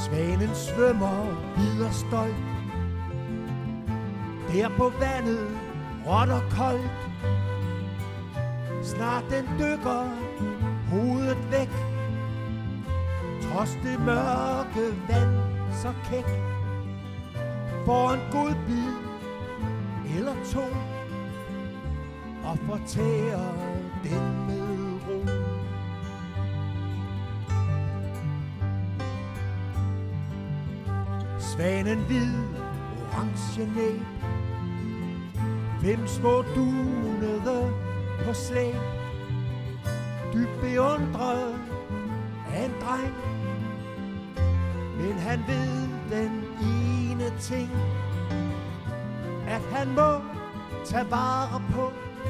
Svanen svømmer videre stolt. Der på vandet råt og koldt. Snart den dykker hovedet væk. Trods det mørke vand så kæk. Får en god bid eller to og fortærer den med ro. Svanen hvid, orange næb. 5 små dunede på slæb. Dybt beundret af en dreng. Men han ved den ene ting, at han må tage vare på.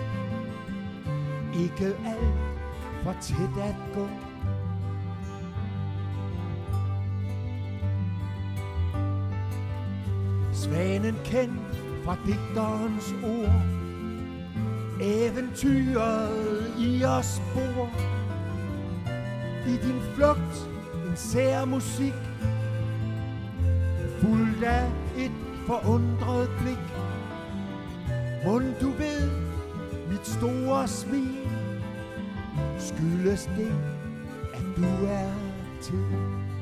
Ikke alt for tæt at gå. Svanen kendt fra digterens ord. Eventyret i os bor. I din flugt en sær musik, fuld af et forundret blik. Mon du ved, mit store smil skyldes det, at du er til.